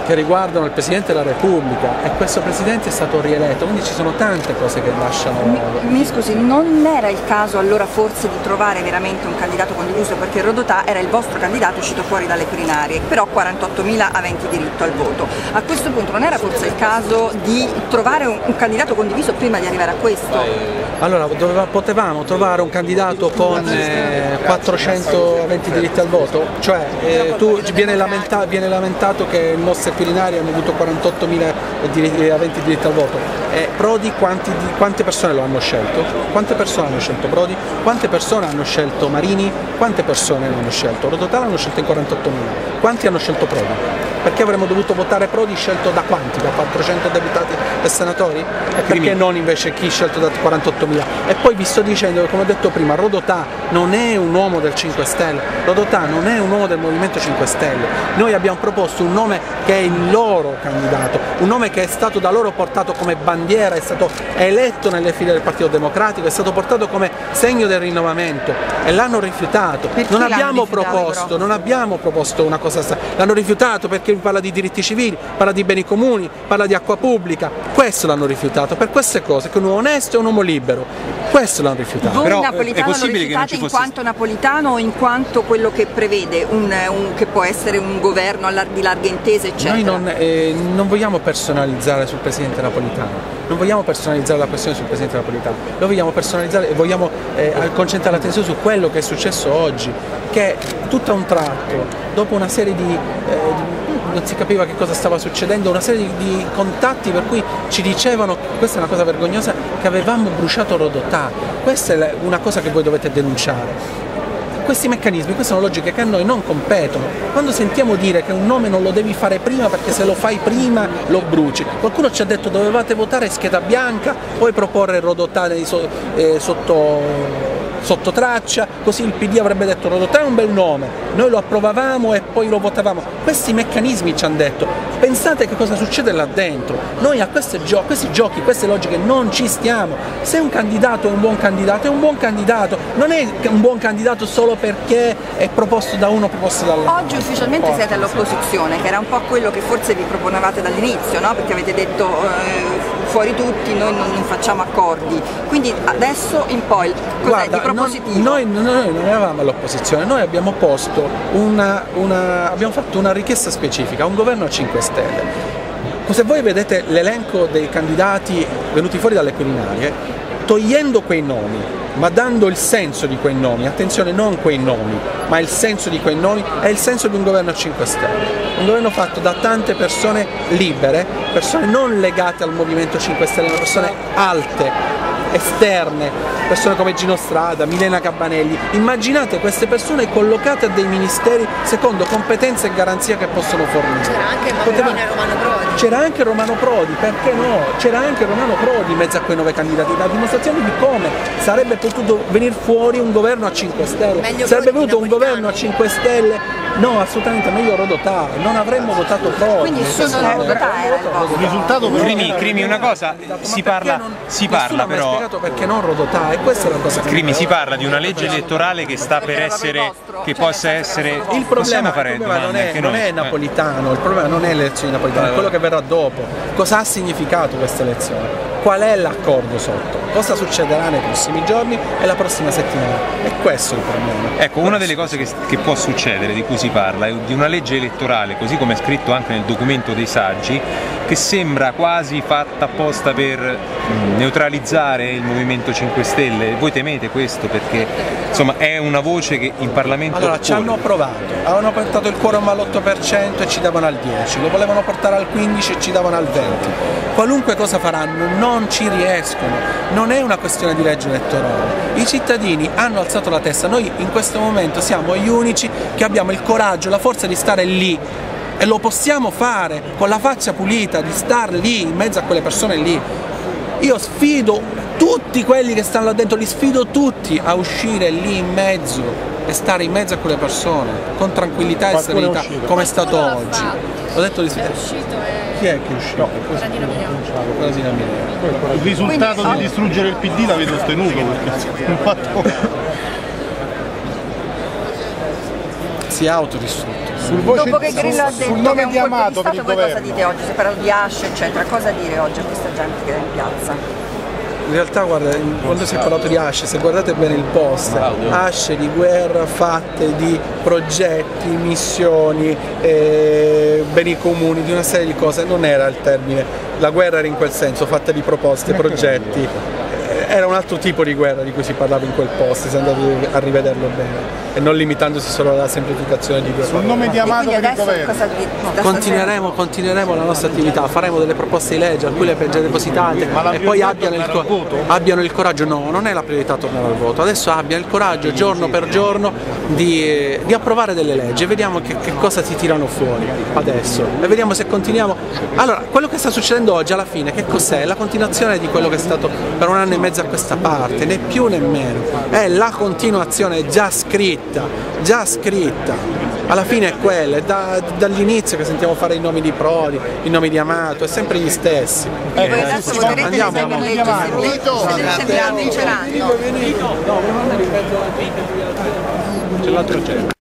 che riguardano il Presidente della Repubblica, e questo Presidente è stato rieletto, quindi ci sono tante cose che lasciano... Mi scusi, non era il caso allora forse di trovare veramente un candidato condiviso, perché Rodotà era il vostro candidato uscito fuori dalle Quirinali, però 48.000 aventi diritto al voto. A questo punto non era forse il caso di trovare un candidato condiviso prima di arrivare a questo? Allora, potevamo trovare un candidato con 400 aventi diritto al voto? Cioè, viene lamentato che i nostri Quirinali hanno avuto 48.000 aventi diritto al voto. Prodi quante persone lo hanno scelto? Quante persone hanno scelto Prodi? Quante persone hanno scelto Marini? Quante persone hanno scelto? Rodotà l'hanno scelto in 48.000. Quanti hanno scelto Prodi? Perché avremmo dovuto votare Prodi scelto da quanti? Da 400 deputati e senatori? E perché non invece chi scelto da 48.000? E poi vi sto dicendo, come ho detto prima, Rodotà non è un uomo del 5 Stelle, Rodotà non è un uomo del Movimento 5 Stelle. Noi abbiamo proposto un nome che è il loro candidato, un nome che è stato da loro portato come bandiera, è stato eletto nelle file del Partito Democratico, è stato portato come segno del rinnovamento e l'hanno rifiutato. Non abbiamo proposto una cosa, l'hanno rifiutato perché parla di diritti civili, parla di beni comuni, parla di acqua pubblica, questo l'hanno rifiutato, per queste cose, che un uomo onesto e un uomo libero, questo l'hanno rifiutato. Voi Napolitano lo rifiutate in quanto napolitano o in quanto quello che prevede, che può essere un governo di larghe intese, eccetera? Noi non vogliamo personalizzare sul Presidente Napolitano, non vogliamo personalizzare la questione sul Presidente Napolitano, lo vogliamo personalizzare e vogliamo concentrare l'attenzione su quello che è successo oggi, che tutto a un tratto, dopo una serie di non si capiva che cosa stava succedendo, una serie di contatti per cui ci dicevano, questa è una cosa vergognosa, che avevamo bruciato Rodotà. Questa è una cosa che voi dovete denunciare. Questi meccanismi, queste sono logiche che a noi non competono. Quando sentiamo dire che un nome non lo devi fare prima perché se lo fai prima lo bruci, qualcuno ci ha detto dovevate votare scheda bianca, poi proporre Rodotà sotto traccia, così il PD avrebbe detto Rodotà è un bel nome, noi lo approvavamo e poi lo votavamo. Questi meccanismi ci hanno detto, pensate che cosa succede là dentro, noi a questi giochi, queste logiche non ci stiamo. Se un candidato è un buon candidato, è un buon candidato, non è un buon candidato solo perché è proposto da uno o proposto dall'altro. Oggi ufficialmente siete all'opposizione, che era un po' quello che forse vi proponevate dall'inizio, no? Perché avete detto fuori tutti, noi non facciamo accordi, quindi adesso in poi cos'è di propositivo? Noi non eravamo all'opposizione, noi abbiamo posto abbiamo fatto una richiesta specifica, un governo a 5 Stelle. Se voi vedete l'elenco dei candidati venuti fuori dalle Quirinali, togliendo quei nomi, ma dando il senso di quei nomi, attenzione, non quei nomi, ma il senso di quei nomi, è il senso di un governo a 5 Stelle. Un governo fatto da tante persone libere, persone non legate al Movimento 5 Stelle, ma persone alte, esterne, persone come Gino Strada, Milena Cabanelli. Immaginate queste persone collocate a dei ministeri secondo competenze e garanzia che possono fornire. C'era anche Romano Prodi. C'era anche Romano Prodi, perché no? C'era anche Romano Prodi in mezzo a quei 9 candidati, la dimostrazione di come sarebbe potuto venire fuori un governo a 5 Stelle. Sarebbe venuto un governo a 5 Stelle. No, assolutamente, meglio Rodotà, non avremmo votato Prodi. Quindi solo Rodotà era il risultato. Crimi, una cosa, si parla però... spiegato perché non Rodotà, e questa è la cosa che... Crimi, si parla di una legge elettorale che sta per essere, che possa essere... Il problema non è Napolitano, il problema non è le elezioni napolitane, è quello che verrà dopo. Cosa ha significato questa elezione? Qual è l'accordo sotto? Cosa succederà nei prossimi giorni e la prossima settimana? E questo è il problema. Ecco, una delle cose che può succedere, di cui si parla, è di una legge elettorale, così come è scritto anche nel documento dei saggi, che sembra quasi fatta apposta per neutralizzare il Movimento 5 Stelle. Voi temete questo perché insomma è una voce che in Parlamento... Allora, ci hanno provato, avevano portato il quorum all'8% e ci davano al 10%, lo volevano portare al 15% e ci davano al 20%. Qualunque cosa faranno non ci riescono, non è una questione di legge elettorale. I cittadini hanno alzato la testa, noi in questo momento siamo gli unici che abbiamo il coraggio, la forza di stare lì. E lo possiamo fare con la faccia pulita, di star lì in mezzo a quelle persone lì. Io sfido tutti quelli che stanno là dentro, li sfido tutti a uscire lì in mezzo e stare in mezzo a quelle persone con tranquillità e serenità, come è stato oggi. Ho detto di sì. Chi è che è uscito? Il risultato di distruggere il PD l'avete ottenuto perché si è autodistrutto. Dopo che Grillo ha detto che è un colpo di Amato Stato, voi cosa dite oggi? Si parla di ASCE, eccetera. Cosa dire oggi a questa gente che è in piazza? In realtà guarda, quando si è parlato di ASCE, se guardate bene il post, ASCE di guerra fatte di progetti, missioni, beni comuni, di una serie di cose, non era il termine. La guerra era in quel senso, fatta di proposte, progetti. Era un altro tipo di guerra di cui si parlava in quel post, se andate a rivederlo bene, e non limitandosi solo alla semplificazione di due Sul parole. nome di Amato per il governo. Continueremo la nostra attività, faremo delle proposte di legge, alcune le abbiamo già depositate, e poi abbiano il coraggio, no, non è la priorità tornare al voto, adesso abbiano il coraggio giorno per giorno di approvare delle leggi, e vediamo che cosa ti tirano fuori adesso, e vediamo se continuiamo. Allora, quello che sta succedendo oggi alla fine, che cos'è? La continuazione di quello che è stato per un anno e mezzo a questa parte, né più né meno, è la continuazione già scritta, alla fine è quella, è dall'inizio che sentiamo fare i nomi di Prodi, i nomi di Amato, è sempre gli stessi. Voi adesso voterete le sempre leggi, se vinceranno. C'è l'altro c'è.